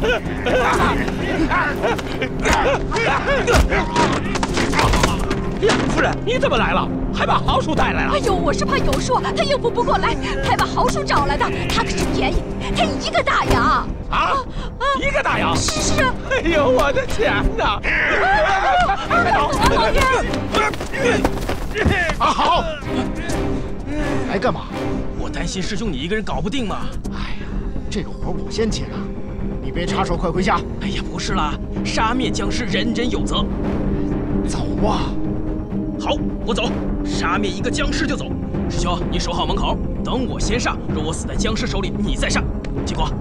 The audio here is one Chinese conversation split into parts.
呀，夫人，你怎么来了？还把豪叔带来了？ 哎呦，我是怕有叔他应付不过来，才把豪叔找来的。他可是便宜，才1个大洋。 1个大洋？ 是。 哎呦，我的钱哪！ 好，来干嘛？ 我担心师兄你一个人搞不定嘛。 哎呀，这个活我先接了，你别插手，快回家。 哎呀，不是啦，杀灭僵尸人人有责。 走啊！ 好，我走。杀灭1个僵尸就走。师兄，你守好门口，等我先上。若我死在僵尸手里，你再上。金国。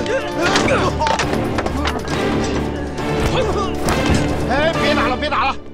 哎，别打了，别打了！